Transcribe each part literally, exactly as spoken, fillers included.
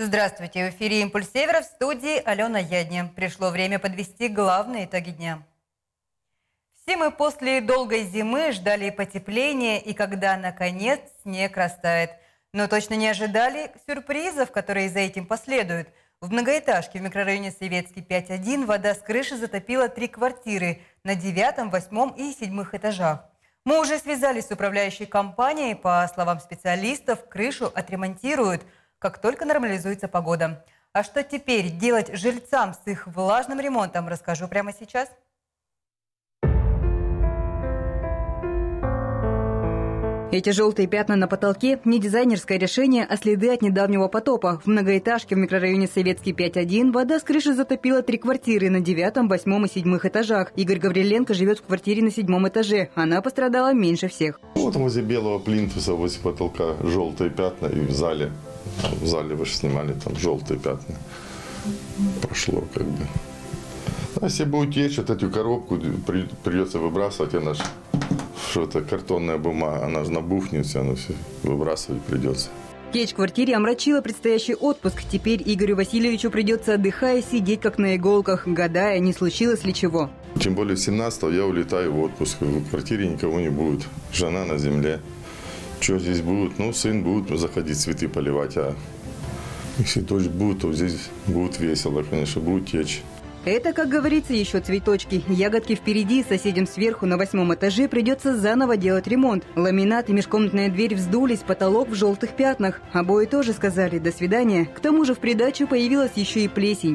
Здравствуйте! В эфире «Импульс Севера», в студии Алена Ядня. Пришло время подвести главные итоги дня. Все мы после долгой зимы ждали потепления и когда, наконец, снег растает. Но точно не ожидали сюрпризов, которые за этим последуют. В многоэтажке в микрорайоне Советский пять один вода с крыши затопила три квартиры на девятом, восьмом и седьмых этажах. Мы уже связались с управляющей компанией. По словам специалистов, крышу отремонтируют, как только нормализуется погода. А что теперь делать жильцам с их влажным ремонтом, расскажу прямо сейчас. Эти желтые пятна на потолке – не дизайнерское решение, а следы от недавнего потопа. В многоэтажке в микрорайоне Советский пять один вода с крыши затопила три квартиры на девятом, восьмом и седьмых этажах. Игорь Гавриленко живет в квартире на седьмом этаже. Она пострадала меньше всех. Вот возле белого плинтуса, возле потолка желтые пятна, и в зале, в зале вы же снимали, там желтые пятна. Прошло как бы. А если будет течь, вот эту коробку придется выбрасывать, она же... Что-то картонная бумага, она же набухнется, она все выбрасывать придется. Течь в квартире омрачила предстоящий отпуск. Теперь Игорю Васильевичу придется, отдыхая, сидеть как на иголках, гадая, не случилось ли чего. Тем более семнадцатого я улетаю в отпуск. В квартире никого не будет. Жена на земле. Что здесь будет? Ну, сын будет заходить цветы поливать. А если дождь будет, то здесь будет весело, конечно, будет течь. Это, как говорится, еще цветочки. Ягодки впереди, соседям сверху на восьмом этаже придется заново делать ремонт. Ламинат и межкомнатная дверь вздулись, потолок в желтых пятнах. Обои тоже сказали «до свидания». К тому же в придачу появилась еще и плесень.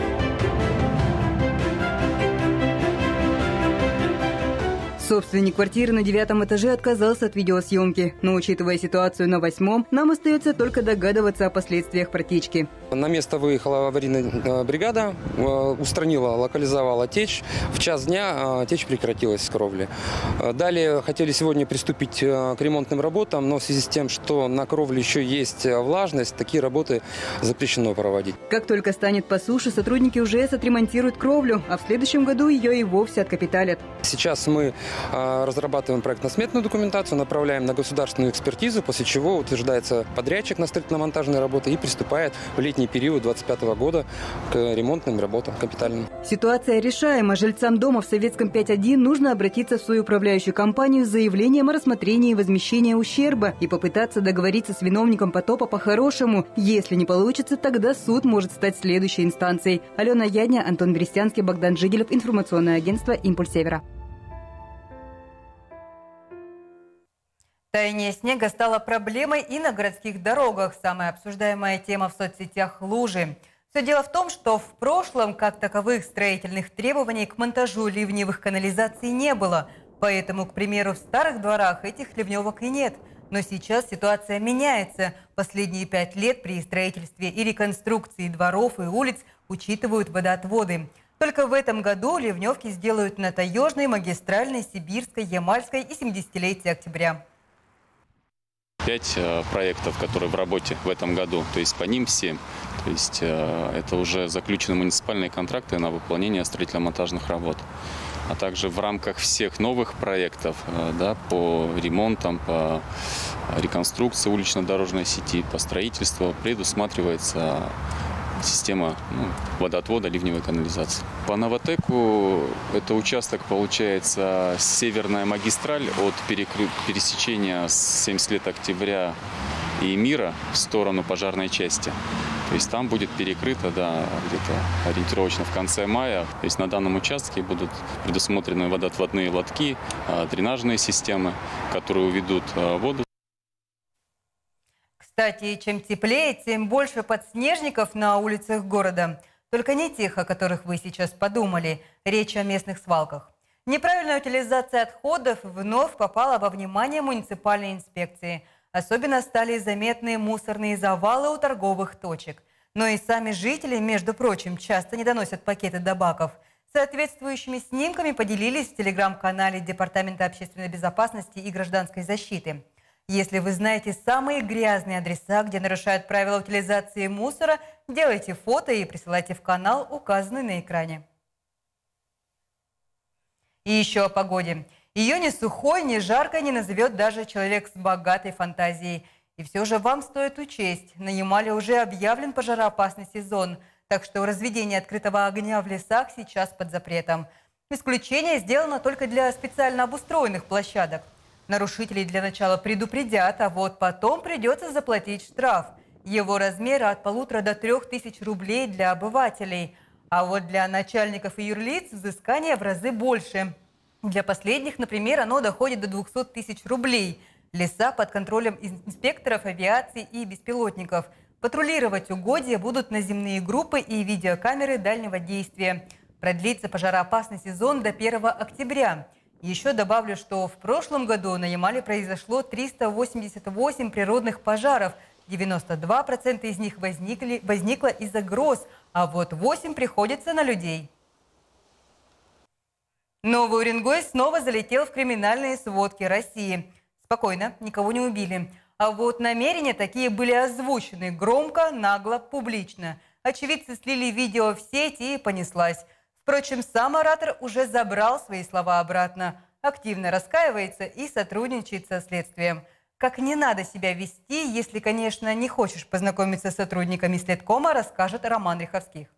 Собственник квартиры на девятом этаже отказался от видеосъемки. Но, учитывая ситуацию на восьмом, нам остается только догадываться о последствиях протечки. На место выехала аварийная бригада, устранила, локализовала течь. В час дня течь прекратилась с кровли. Далее хотели сегодня приступить к ремонтным работам, но в связи с тем, что на кровле еще есть влажность, такие работы запрещено проводить. Как только станет по суше, сотрудники ужэс отремонтируют кровлю, а в следующем году ее и вовсе откапиталят. Сейчас мы разрабатываем проектно-сметную документацию, направляем на государственную экспертизу, после чего утверждается подрядчик на строительно-монтажные работы и приступает в летний период двадцать пятого года к ремонтным работам капитальным. Ситуация решаема. Жильцам дома в Советском пять один нужно обратиться в свою управляющую компанию с заявлением о рассмотрении возмещения ущерба и попытаться договориться с виновником потопа по-хорошему. Если не получится, тогда суд может стать следующей инстанцией. Алена Ядня, Антон Берестянский, Богдан Жигелев, информационное агентство «Импульс Севера». Таяние снега стало проблемой и на городских дорогах. Самая обсуждаемая тема в соцсетях – лужи. Все дело в том, что в прошлом, как таковых, строительных требований к монтажу ливневых канализаций не было. Поэтому, к примеру, в старых дворах этих ливневок и нет. Но сейчас ситуация меняется. Последние пять лет при строительстве и реконструкции дворов и улиц учитывают водоотводы. Только в этом году ливневки сделают на Таежной, Магистральной, Сибирской, Ямальской и семидесятилетия октября. Пять проектов, которые в работе в этом году, то есть по ним семь. То есть это уже заключены муниципальные контракты на выполнение строительно-монтажных работ. А также в рамках всех новых проектов, да, по ремонтам, по реконструкции улично-дорожной сети, по строительству предусматривается система ну, водоотвода ливневой канализации. По Новотеку это участок, получается, северная магистраль от пересечения с семьдесят лет октября и Мира в сторону пожарной части. То есть там будет перекрыто, да, где-то ориентировочно в конце мая. То есть на данном участке будут предусмотрены водоотводные лотки, дренажные системы, которые уведут воду. Кстати, чем теплее, тем больше подснежников на улицах города. Только не тех, о которых вы сейчас подумали. Речь о местных свалках. Неправильная утилизация отходов вновь попала во внимание муниципальной инспекции. Особенно стали заметны мусорные завалы у торговых точек. Но и сами жители, между прочим, часто не доносят пакеты до баков. Соответствующими снимками поделились в телеграм-канале Департамента общественной безопасности и гражданской защиты. Если вы знаете самые грязные адреса, где нарушают правила утилизации мусора, делайте фото и присылайте в канал, указанный на экране. И еще о погоде. Ее ни сухой, ни жаркой не назовет даже человек с богатой фантазией. И все же вам стоит учесть, на Ямале уже объявлен пожароопасный сезон, так что разведение открытого огня в лесах сейчас под запретом. Исключение сделано только для специально обустроенных площадок. Нарушителей для начала предупредят, а вот потом придется заплатить штраф. Его размер от полутора до трех тысяч рублей для обывателей. А вот для начальников и юрлиц взыскание в разы больше. Для последних, например, оно доходит до двухсот тысяч рублей. Леса под контролем инспекторов авиации и беспилотников. Патрулировать угодья будут наземные группы и видеокамеры дальнего действия. Продлится пожароопасный сезон до первого октября. Еще добавлю, что в прошлом году на Ямале произошло триста восемьдесят восемь природных пожаров. девяносто два процента из них возникли, возникло из-за гроз, а вот восемь приходится на людей. Новый Уренгой снова залетел в криминальные сводки России. Спокойно, никого не убили. А вот намерения такие были озвучены громко, нагло, публично. Очевидцы слили видео в сеть и понеслась. Впрочем, сам оратор уже забрал свои слова обратно, активно раскаивается и сотрудничает со следствием. Как не надо себя вести, если, конечно, не хочешь познакомиться с сотрудниками следкома, расскажет Роман Риховских.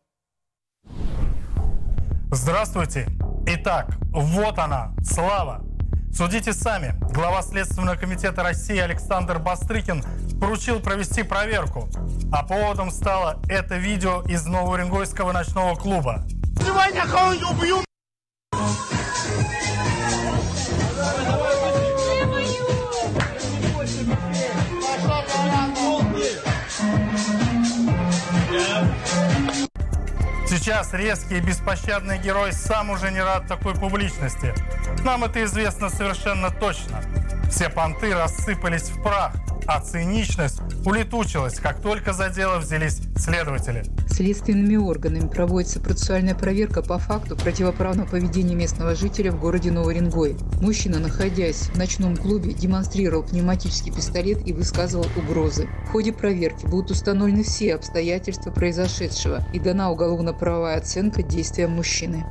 Здравствуйте. Итак, вот она, слава. Судите сами. Глава Следственного комитета России Александр Бастрыкин поручил провести проверку. А поводом стало это видео из Новоуренгойского ночного клуба. Сегодня кого-нибудь убью! Сейчас резкий и беспощадный герой сам уже не рад такой публичности. Нам это известно совершенно точно. Все понты рассыпались в прах, а циничность улетучилась, как только за дело взялись следователи. Следственными органами проводится процессуальная проверка по факту противоправного поведения местного жителя в городе Новоуренгой. Мужчина, находясь в ночном клубе, демонстрировал пневматический пистолет и высказывал угрозы. В ходе проверки будут установлены все обстоятельства произошедшего и дана уголовно-правовая оценка действиям мужчины.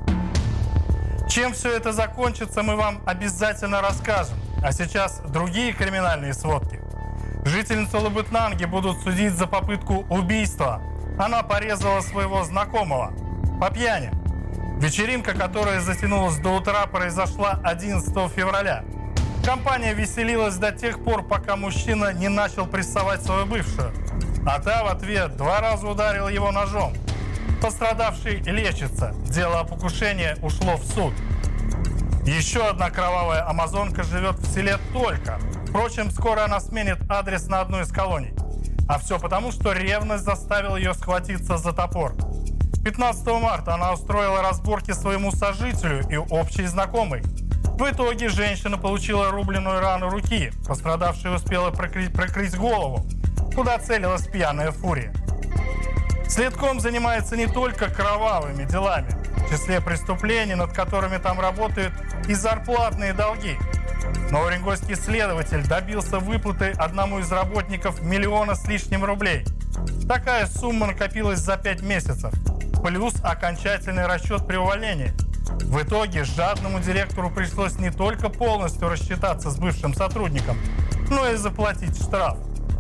Чем все это закончится, мы вам обязательно расскажем. А сейчас другие криминальные сводки. Жительницу Лабытнанги будут судить за попытку убийства. Она порезала своего знакомого по пьяни. Вечеринка, которая затянулась до утра, произошла одиннадцатого февраля. Компания веселилась до тех пор, пока мужчина не начал прессовать свою бывшую. А та в ответ два раза ударила его ножом. Пострадавший лечится. Дело о покушении ушло в суд. Еще одна кровавая амазонка живет в селе Только. Впрочем, скоро она сменит адрес на одну из колоний. А все потому, что ревность заставила ее схватиться за топор. пятнадцатого марта она устроила разборки своему сожителю и общей знакомой. В итоге женщина получила рубленную рану руки. Пострадавшая успела прикрыть, прикрыть голову, куда целилась пьяная фурия. Следком занимается не только кровавыми делами. В числе преступлений, над которыми там работают и зарплатные долги. Новоуренгойский следователь добился выплаты одному из работников миллиона с лишним рублей. Такая сумма накопилась за пять месяцев. Плюс окончательный расчет при увольнении. В итоге жадному директору пришлось не только полностью рассчитаться с бывшим сотрудником, но и заплатить штраф.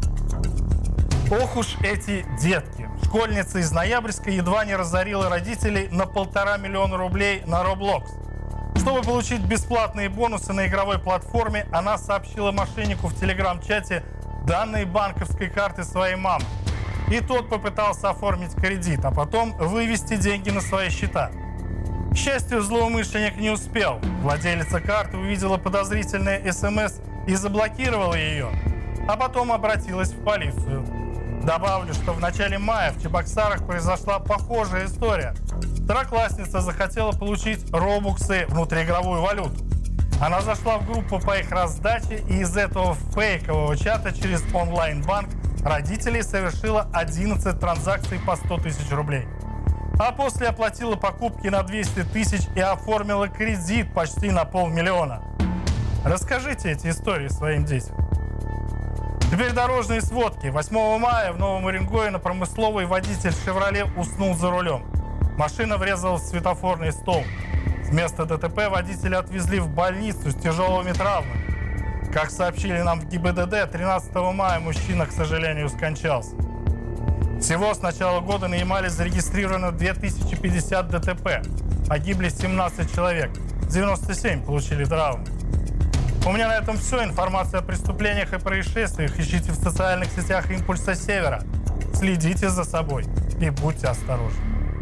Ох уж эти детки. Школьница из Ноябрьска едва не разорила родителей на полтора миллиона рублей на Roblox. Чтобы получить бесплатные бонусы на игровой платформе, она сообщила мошеннику в телеграм-чате данные банковской карты своей мамы. И тот попытался оформить кредит, а потом вывести деньги на свои счета. К счастью, злоумышленник не успел. Владелица карты увидела подозрительное СМС и заблокировала ее, а потом обратилась в полицию. Добавлю, что в начале мая в Чебоксарах произошла похожая история. Второклассница захотела получить робуксы, внутриигровую валюту. Она зашла в группу по их раздаче, и из этого фейкового чата через онлайн-банк родителей совершила одиннадцать транзакций по сто тысяч рублей. А после оплатила покупки на двести тысяч и оформила кредит почти на полмиллиона. Расскажите эти истории своим детям. Теперь дорожные сводки. восьмого мая в Новом Уренгое на Промысловой водитель «Шевроле» уснул за рулем. Машина врезалась в светофорный столб. С места ДТП водителя отвезли в больницу с тяжелыми травмами. Как сообщили нам в ГИБДД, тринадцатого мая мужчина, к сожалению, скончался. Всего с начала года на Ямале зарегистрировано две тысячи пятьдесят ДТП. Погибли семнадцать человек, девяносто семь получили травмы. У меня на этом все. Информация о преступлениях и происшествиях ищите в социальных сетях «Импульса Севера». Следите за собой и будьте осторожны.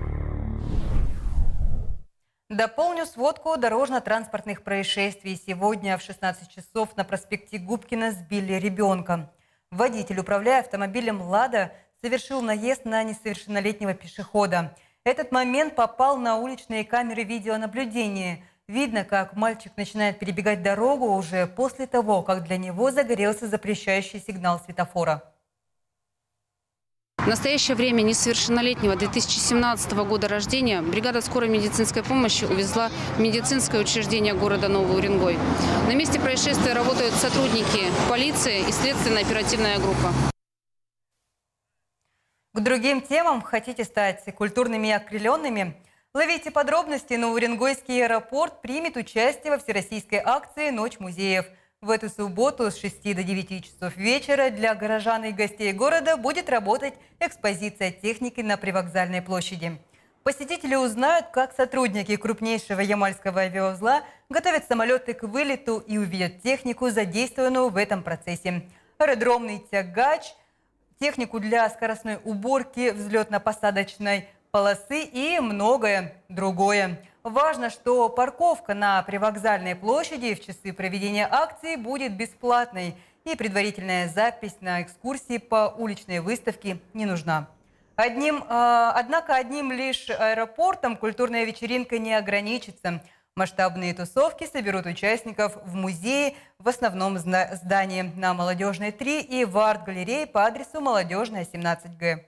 Дополню сводку дорожно-транспортных происшествий. Сегодня в шестнадцать часов на проспекте Губкина сбили ребенка. Водитель, управляя автомобилем «Лада», совершил наезд на несовершеннолетнего пешехода. Этот момент попал на уличные камеры видеонаблюдения. Видно, как мальчик начинает перебегать дорогу уже после того, как для него загорелся запрещающий сигнал светофора. В настоящее время несовершеннолетнего две тысячи семнадцатого года рождения бригада скорой медицинской помощи увезла в медицинское учреждение города Новый Уренгой. На месте происшествия работают сотрудники полиции и следственная оперативная группа. К другим темам хотите стать культурными и окрыленными? Ловите подробности. Новоуренгойский аэропорт примет участие во всероссийской акции «Ночь музеев». В эту субботу с шести до девяти часов вечера для горожан и гостей города будет работать экспозиция техники на Привокзальной площади. Посетители узнают, как сотрудники крупнейшего ямальского авиаузла готовят самолеты к вылету и увидят технику, задействованную в этом процессе. Аэродромный тягач, технику для скоростной уборки взлетно-посадочной полосы и многое другое. Важно, что парковка на Привокзальной площади в часы проведения акции будет бесплатной, и предварительная запись на экскурсии по уличной выставке не нужна. Одним, э, однако одним лишь аэропортом культурная вечеринка не ограничится. Масштабные тусовки соберут участников в музее в основном здании на Молодежной три и в арт-галерее по адресу Молодежная семнадцать Г.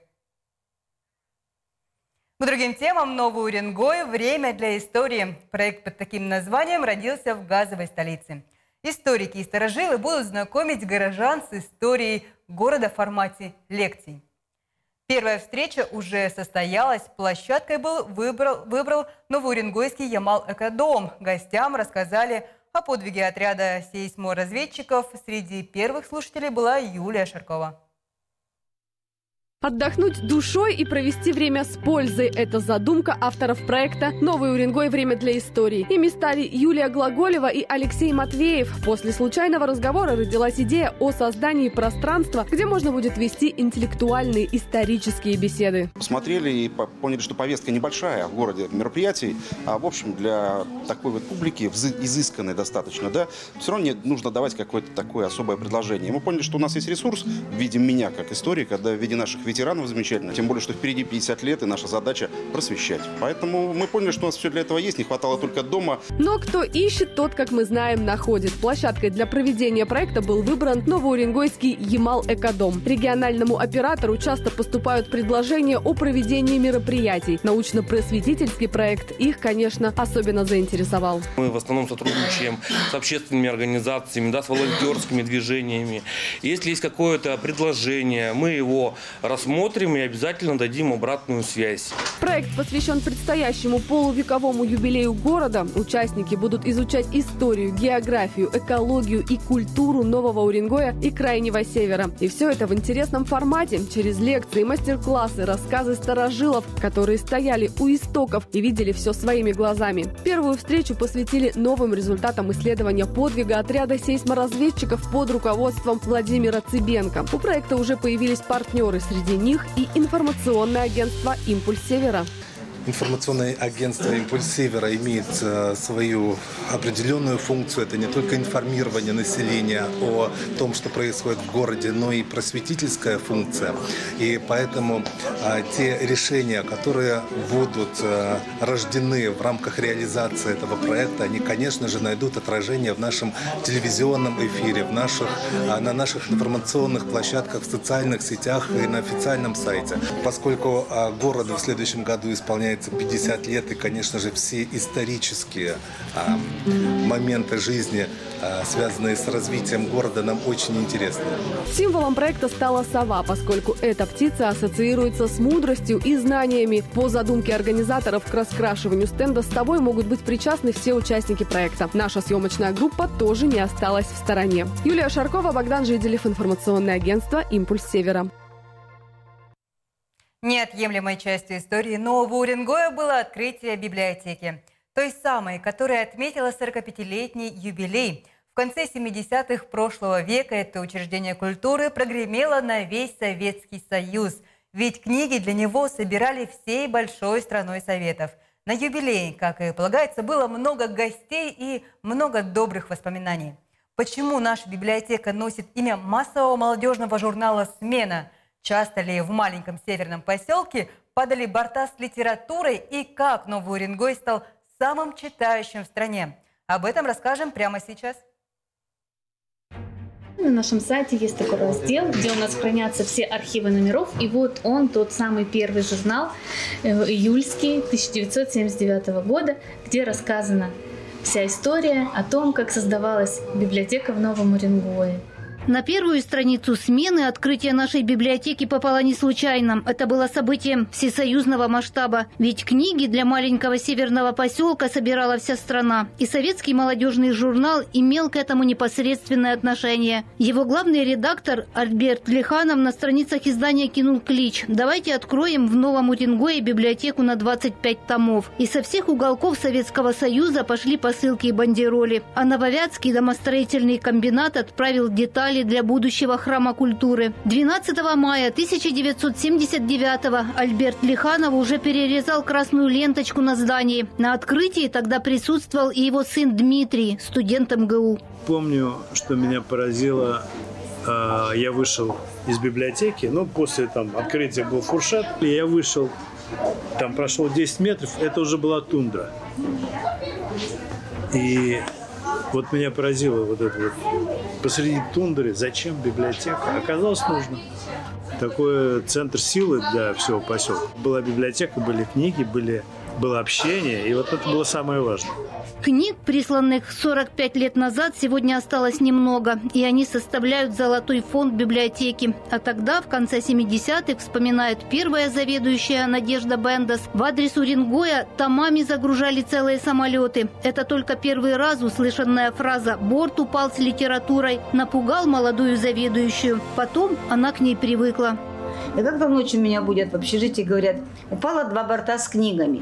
К другим темам. Новый Уренгой. Время для истории. Проект под таким названием родился в газовой столице. Историки и старожилы будут знакомить горожан с историей города в формате лекций. Первая встреча уже состоялась. Площадкой был выбрал, выбрал Новоуренгойский Ямал-Экодом. Гостям рассказали о подвиге отряда сейсморазведчиков. Среди первых слушателей была Юлия Шаркова. Отдохнуть душой и провести время с пользой – это задумка авторов проекта «Новый Уренгой. Время для истории». Ими стали Юлия Глаголева и Алексей Матвеев. После случайного разговора родилась идея о создании пространства, где можно будет вести интеллектуальные исторические беседы. Посмотрели и поняли, что повестка небольшая в городе мероприятий, а в общем для такой вот публики, изысканной достаточно, да, все равно нужно давать какое-то такое особое предложение. Мы поняли, что у нас есть ресурс в виде меня как историка, да, в виде наших ветеранов замечательно. Тем более, что впереди пятьдесят лет, и наша задача просвещать. Поэтому мы поняли, что у нас все для этого есть, не хватало только дома. Но кто ищет, тот, как мы знаем, находит. Площадкой для проведения проекта был выбран Новоуренгойский Ямал-Экодом. Региональному оператору часто поступают предложения о проведении мероприятий. Научно-просветительский проект их, конечно, особенно заинтересовал. Мы в основном сотрудничаем с общественными организациями, да, с волонтерскими движениями. Если есть какое-то предложение, мы его рассмотрим. Смотрим и обязательно дадим обратную связь. Проект посвящен предстоящему полувековому юбилею города. Участники будут изучать историю, географию, экологию и культуру Нового Уренгоя и Крайнего Севера. И все это в интересном формате, через лекции, мастер-классы, рассказы старожилов, которые стояли у истоков и видели все своими глазами. Первую встречу посвятили новым результатам исследования подвига отряда сейсморазведчиков под руководством Владимира Цыбенко. У проекта уже появились партнеры, среди них и информационное агентство «Импульс Севера». Информационное агентство «Импульс Севера» имеет э, свою определенную функцию. Это не только информирование населения о том, что происходит в городе, но и просветительская функция. И поэтому э, те решения, которые будут э, рождены в рамках реализации этого проекта, они, конечно же, найдут отражение в нашем телевизионном эфире, в наших, э, на наших информационных площадках, в социальных сетях и на официальном сайте. Поскольку э, городу в следующем году исполняется исполняется пятьдесят лет, и, конечно же, все исторические а, моменты жизни, а, связанные с развитием города, нам очень интересны. Символом проекта стала сова, поскольку эта птица ассоциируется с мудростью и знаниями. По задумке организаторов, к раскрашиванию стенда с совой могут быть причастны все участники проекта. Наша съемочная группа тоже не осталась в стороне. Юлия Шаркова, Богдан Жиделев, информационное агентство «Импульс Севера». Неотъемлемой частью истории Нового Уренгоя было открытие библиотеки. Той самой, которая отметила сорокапятилетний юбилей. В конце семидесятых прошлого века это учреждение культуры прогремело на весь Советский Союз. Ведь книги для него собирали всей большой страной Советов. На юбилей, как и полагается, было много гостей и много добрых воспоминаний. Почему наша библиотека носит имя массового молодежного журнала «Смена»? Часто ли в маленьком северном поселке падали борта с литературой и как Новый Уренгой стал самым читающим в стране? Об этом расскажем прямо сейчас. На нашем сайте есть такой раздел, где у нас хранятся все архивы номеров. И вот он, тот самый первый журнал, июльский, тысяча девятьсот семьдесят девятого года, где рассказана вся история о том, как создавалась библиотека в Новом Уренгое. На первую страницу «Смены» открытие нашей библиотеки попало не случайно. Это было событием всесоюзного масштаба. Ведь книги для маленького северного поселка собирала вся страна. И советский молодежный журнал имел к этому непосредственное отношение. Его главный редактор Альберт Лиханов на страницах издания кинул клич: «Давайте откроем в Новом Уренгое библиотеку на двадцать пять томов». И со всех уголков Советского Союза пошли посылки и бандероли. А Нововятский домостроительный комбинат отправил детали для будущего храма культуры. двенадцатого мая тысяча девятьсот семьдесят девятого Альберт Лиханов уже перерезал красную ленточку на здании. На открытии тогда присутствовал и его сын Дмитрий, студент эм гэ у. Помню, что меня поразило. Э, я вышел из библиотеки, ну, после там открытия был фуршет, и я вышел, там прошло десять метров, это уже была тундра. И вот меня поразило вот это вот. Посреди тундры зачем библиотека? Оказалось, нужно. Такой центр силы для всего поселка. Была библиотека, были книги, были, было общение, и вот это было самое важное. Книг, присланных сорок пять лет назад, сегодня осталось немного, и они составляют золотой фонд библиотеки. А тогда, в конце семидесятых, вспоминает первая заведующая Надежда Бендас, в адрес Уренгоя томами загружали целые самолеты. Это только первый раз услышанная фраза «борт упал с литературой» напугал молодую заведующую. Потом она к ней привыкла. И когда ночью меня будут в общежитии, говорят: упало два борта с книгами.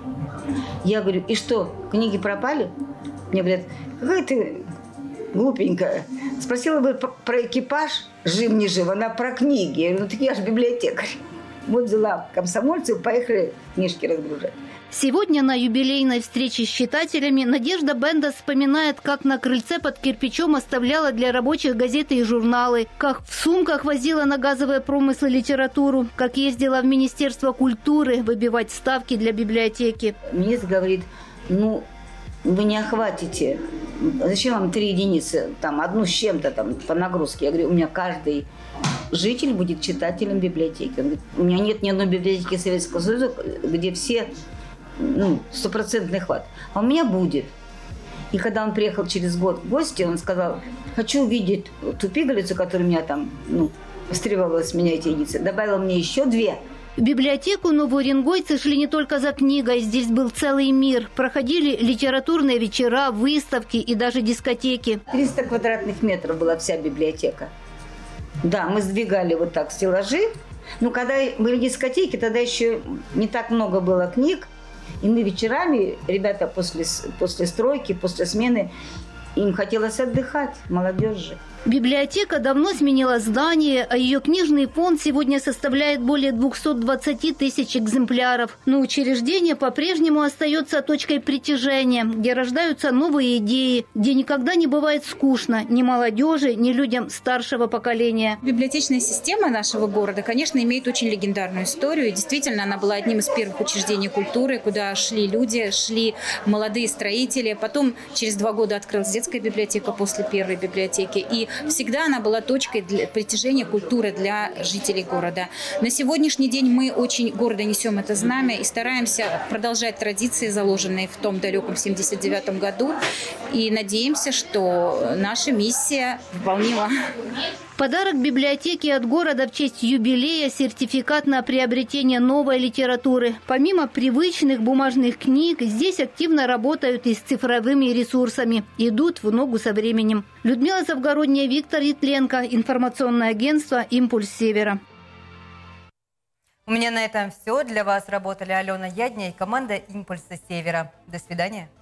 Я говорю: и что, книги пропали? Мне говорят: какая ты глупенькая. Спросила бы про экипаж, жив не жив, она про книги. Я говорю: ну так я же библиотекарь. Вот взяла комсомольцев, поехали книжки разгружать. Сегодня на юбилейной встрече с читателями Надежда Бендас вспоминает, как на крыльце под кирпичом оставляла для рабочих газеты и журналы, как в сумках возила на газовые промыслы литературу, как ездила в Министерство культуры выбивать ставки для библиотеки. Министр говорит: ну, вы не охватите. Зачем вам три единицы? Там одну с чем-то там по нагрузке. Я говорю: у меня каждый житель будет читателем библиотеки. Он говорит: у меня нет ни одной библиотеки Советского Союза, где все... ну, стопроцентный хват. А у меня будет. И когда он приехал через год в гости, он сказал: хочу увидеть ту пигалицу, которая у меня там, ну, стребовала с меня эти единицы. Добавила мне еще две. В библиотеку новоуренгойцы шли не только за книгой. Здесь был целый мир. Проходили литературные вечера, выставки и даже дискотеки. триста квадратных метров была вся библиотека. Да, мы сдвигали вот так стеллажи. Ну, когда были дискотеки, тогда еще не так много было книг. И мы вечерами, ребята после, после стройки, после смены, им хотелось отдыхать, молодежь же. Библиотека давно сменила здание, а ее книжный фонд сегодня составляет более двухсот двадцати тысяч экземпляров. Но учреждение по-прежнему остается точкой притяжения, где рождаются новые идеи, где никогда не бывает скучно ни молодежи, ни людям старшего поколения. Библиотечная система нашего города, конечно, имеет очень легендарную историю. И действительно, она была одним из первых учреждений культуры, куда шли люди, шли молодые строители. Потом через два года открылся детский детская библиотека после первой библиотеки. И всегда она была точкой для притяжения культуры для жителей города. На сегодняшний день мы очень гордо несем это знамя и стараемся продолжать традиции, заложенные в том далеком семьдесят девятом году. И надеемся, что наша миссия выполнима. Подарок библиотеки от города в честь юбилея – сертификат на приобретение новой литературы. Помимо привычных бумажных книг, здесь активно работают и с цифровыми ресурсами. Идут в ногу со временем. Людмила Завгородняя, Виктор Ятленко. Информационное агентство «Импульс Севера». У меня на этом все. Для вас работали Алена Ядня и команда «Импульса Севера». До свидания.